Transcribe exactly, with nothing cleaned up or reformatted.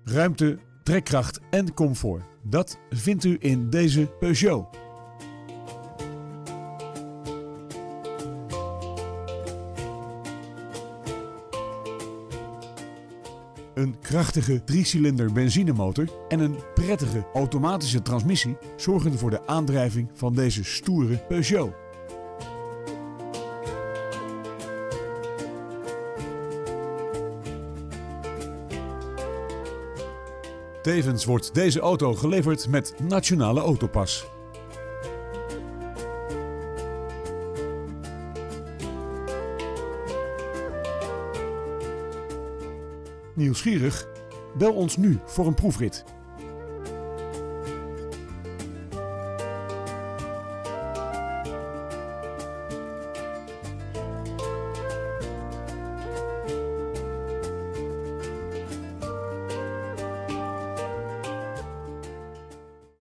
Ruimte, trekkracht en comfort. Dat vindt u in deze Peugeot. Een krachtige driecilinder benzinemotor en een prettige automatische transmissie zorgen voor de aandrijving van deze stoere Peugeot. Tevens wordt deze auto geleverd met Nationale Autopas. Nieuwsgierig? Bel ons nu voor een proefrit.